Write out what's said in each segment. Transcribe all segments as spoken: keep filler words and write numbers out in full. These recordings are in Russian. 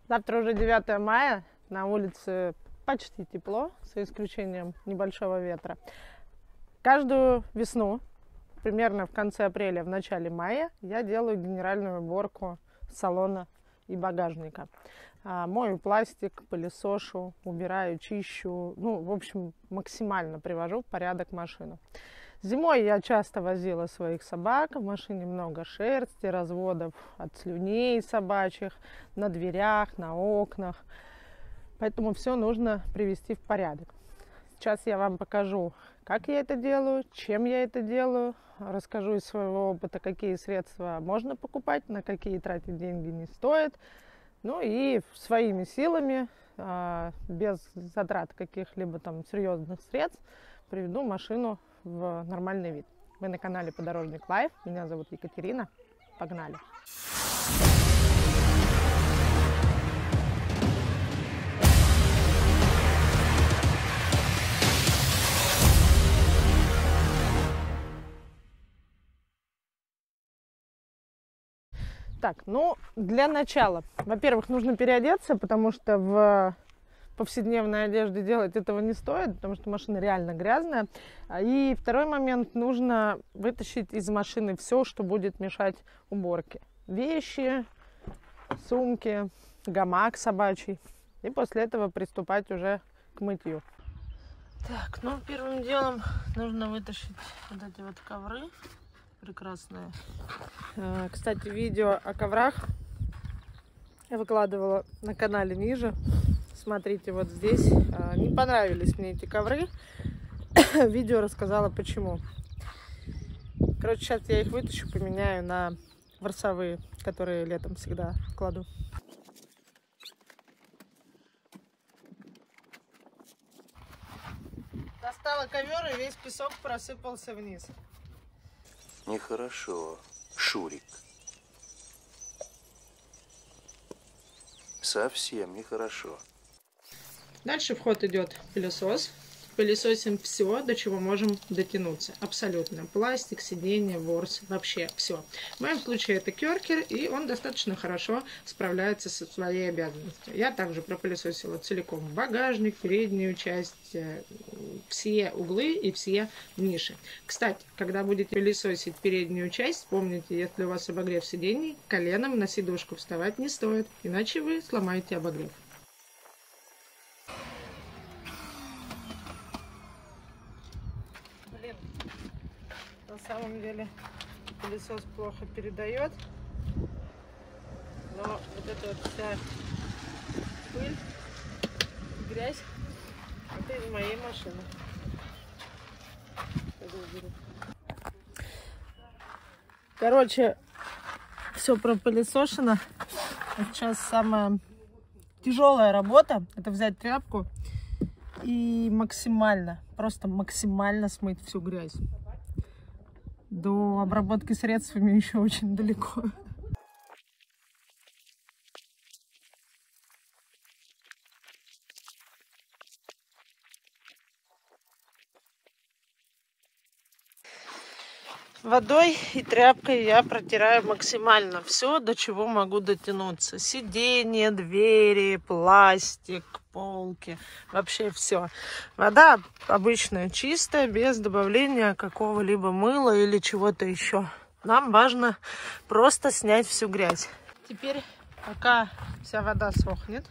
Завтра уже девятое мая, на улице почти тепло, за исключением небольшого ветра. Каждую весну, примерно в конце апреля, в начале мая, я делаю генеральную уборку салона и багажника. Мою пластик, пылесошу, убираю, чищу, ну, в общем, максимально привожу в порядок машину. Зимой я часто возила своих собак, в машине много шерсти, разводов от слюней собачьих, на дверях, на окнах, поэтому все нужно привести в порядок. Сейчас я вам покажу, как я это делаю, чем я это делаю, расскажу из своего опыта, какие средства можно покупать, на какие тратить деньги не стоит. Ну и своими силами, без затрат каких-либо там серьезных средств, приведу машину в нормальный вид. Вы на канале Подорожник Лайф. Меня зовут Екатерина. Погнали! Так, ну, для начала, во-первых, нужно переодеться, потому что в повседневной одежде делать этого не стоит, потому что машина реально грязная. И второй момент, нужно вытащить из машины все, что будет мешать уборке. Вещи, сумки, гамак собачий. И после этого приступать уже к мытью. Так, ну, первым делом нужно вытащить вот эти вот ковры. Прекрасные. Кстати, видео о коврах я выкладывала на канале ниже. Смотрите, вот здесь. Не понравились мне эти ковры. Видео рассказала почему. Короче, сейчас я их вытащу, поменяю на ворсовые, которые летом всегда кладу. Достала ковер, и весь песок просыпался вниз. Нехорошо, Шурик. Совсем нехорошо. Дальше в ход идет пылесос. Пылесосим все, до чего можем дотянуться. Абсолютно. Пластик, сиденье, ворс, вообще все. В моем случае это керкер, и он достаточно хорошо справляется со своей обязанностью. Я также пропылесосила целиком багажник, переднюю часть, все углы и все ниши. Кстати, когда будете пылесосить переднюю часть, помните, если у вас обогрев сидений, коленом на сидушку вставать не стоит, иначе вы сломаете обогрев. На самом деле пылесос плохо передает, но вот эта вот вся пыль, грязь, это из моей машины. Короче, все пропылесошено. Сейчас самая тяжелая работа — это взять тряпку и максимально, просто максимально смыть всю грязь. До обработки средствами еще очень далеко. Водой и тряпкой я протираю максимально все, до чего могу дотянуться. Сиденья, двери, пластик, полки, вообще все. Вода обычная, чистая, без добавления какого-либо мыла или чего-то еще. Нам важно просто снять всю грязь. Теперь, пока вся вода сохнет,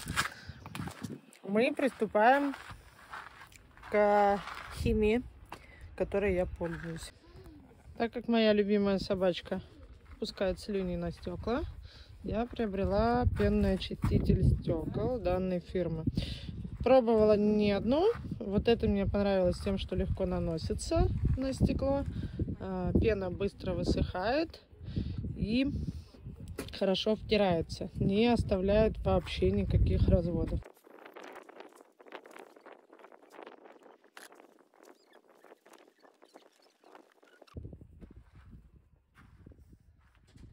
мы приступаем к химии, которой я пользуюсь. Так как моя любимая собачка пускает слюни на стекла, я приобрела пенный очиститель стекол данной фирмы. Пробовала не одну. Вот это мне понравилось тем, что легко наносится на стекло. Пена быстро высыхает и хорошо втирается. Не оставляет вообще никаких разводов.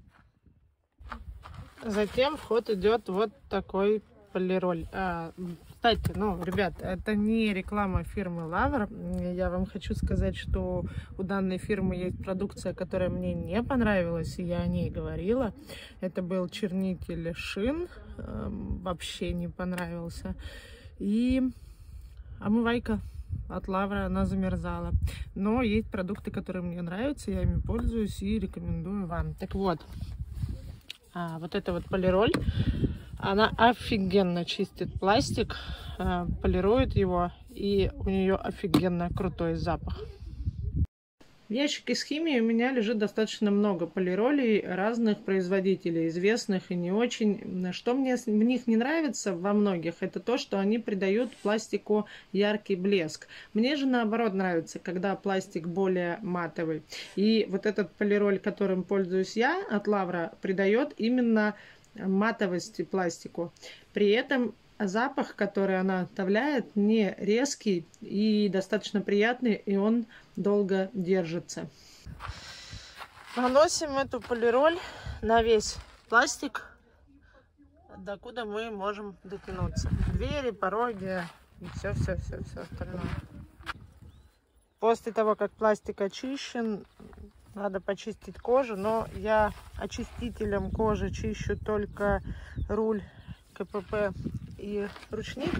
Затем в ход идет вот такой полироль. А, Кстати, ну, ребят, это не реклама фирмы Лавр. Я вам хочу сказать, что у данной фирмы есть продукция, которая мне не понравилась, и я о ней говорила. Это был чернитель шин, вообще не понравился. И омывайка от Лавра, она замерзала. Но есть продукты, которые мне нравятся, я ими пользуюсь и рекомендую вам. Так вот, а, вот это вот полироль. Она офигенно чистит пластик, полирует его, и у нее офигенно крутой запах. В ящике с химией у меня лежит достаточно много полиролей разных производителей, известных и не очень. Что мне в них не нравится во многих, это то, что они придают пластику яркий блеск. Мне же наоборот нравится, когда пластик более матовый. И вот этот полироль, которым пользуюсь я от Лавра, придает именно матовости пластику. При этом запах, который она оставляет, не резкий и достаточно приятный, и он долго держится. Наносим эту полироль на весь пластик, докуда мы можем дотянуться. Двери, пороги и все-все-все-все остальное. После того, как пластик очищен, надо почистить кожу, но я очистителем кожи чищу только руль, КПП и ручник.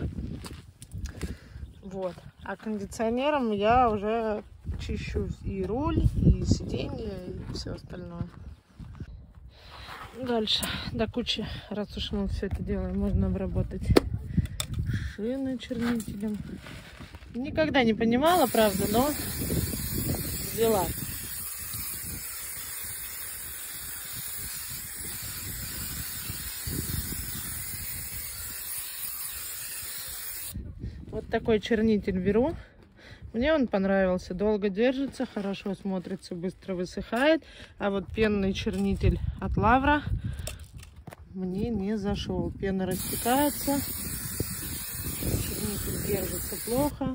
Вот. А кондиционером я уже чищу и руль, и сиденье, и все остальное. Дальше до кучи, раз уж мы все это делаем, можно обработать шины чернителем. Никогда не понимала, правда, но взяла. Вот такой чернитель беру. Мне он понравился. Долго держится, хорошо смотрится, быстро высыхает. А вот пенный чернитель от Лавра мне не зашел. Пена растекается. Чернитель держится плохо.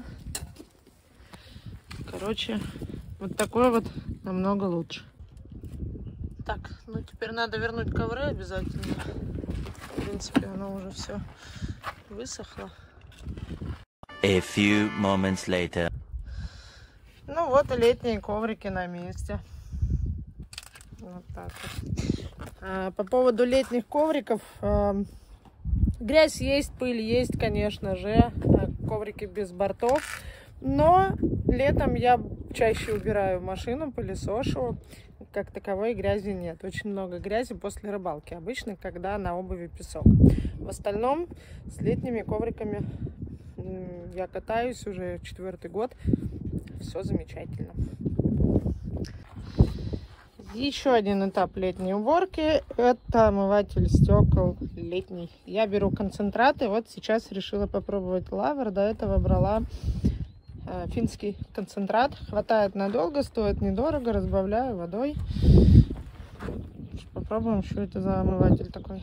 Короче, вот такой вот намного лучше. Так, ну теперь надо вернуть ковры обязательно. В принципе, оно уже все высохло. A few moments later. Ну вот и летние коврики на месте. Вот так вот. А, по поводу летних ковриков. А, грязь есть, пыль есть, конечно же. А, коврики без бортов. Но летом я чаще убираю машину, пылесошу. Как таковой грязи нет. Очень много грязи после рыбалки. Обычно, когда на обуви песок. В остальном с летними ковриками я катаюсь уже четвертый год. Все замечательно. Еще один этап летней уборки. Это омыватель стекол летний. Я беру концентраты. Вот сейчас решила попробовать Лавр. До этого брала э, финский концентрат. Хватает надолго, стоит недорого. Разбавляю водой. Попробуем, что это за омыватель такой.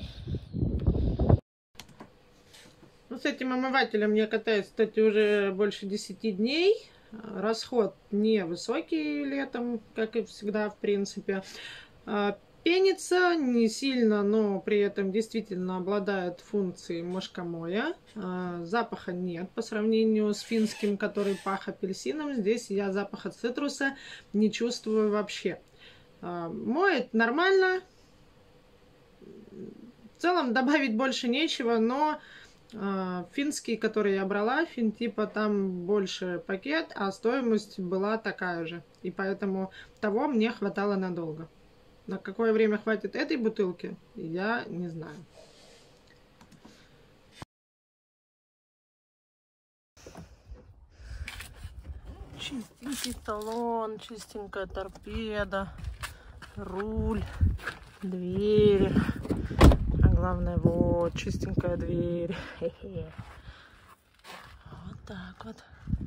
Ну, с этим омывателем я катаюсь, кстати, уже больше десяти дней. Расход невысокий летом, как и всегда, в принципе. Пенится не сильно, но при этом действительно обладает функцией мошкомоя. Запаха нет по сравнению с финским, который пах апельсином. Здесь я запаха цитруса не чувствую вообще. Моет нормально. В целом добавить больше нечего, но финский, который я брала, финтипа, там больше пакет, а стоимость была такая же. И поэтому того мне хватало надолго. На какое время хватит этой бутылки, я не знаю. Чистенький талон, чистенькая торпеда, руль, двери. А главное, вот, чистенькая дверь. Хе-хе. Вот так вот.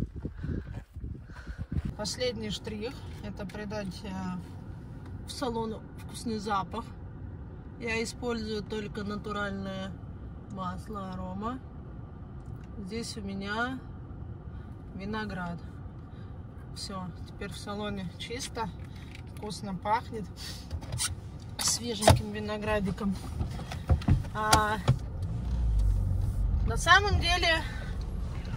Последний штрих — это придать в салону вкусный запах. Я использую только натуральное масло арома. Здесь у меня виноград. Все, теперь в салоне чисто, вкусно пахнет свеженьким виноградиком. А на самом деле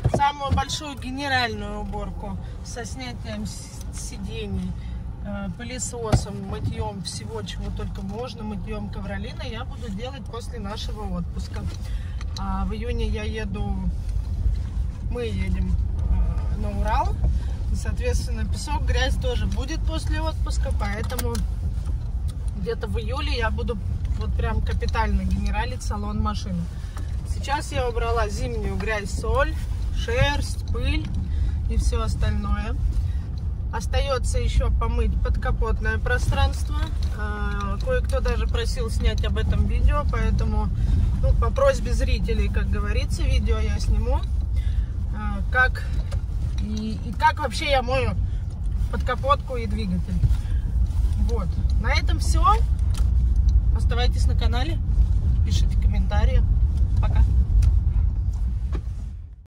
самую большую генеральную уборку со снятием сидений, пылесосом, мытьем всего, чего только можно, мытьем ковролина я буду делать после нашего отпуска. А в июне я еду, мы едем на Урал. И, соответственно, песок, грязь тоже будет после отпуска, поэтому где-то в июле я буду вот прям капитально генералить салон машины. Сейчас я убрала зимнюю грязь, соль, шерсть, пыль и все остальное. Остается еще помыть подкапотное пространство. Кое-кто даже просил снять об этом видео, поэтому ну, по просьбе зрителей, как говорится, видео я сниму. Как, и, и как вообще я мою подкапотку и двигатель. Вот. На этом все. Оставайтесь на канале, пишите комментарии. Пока.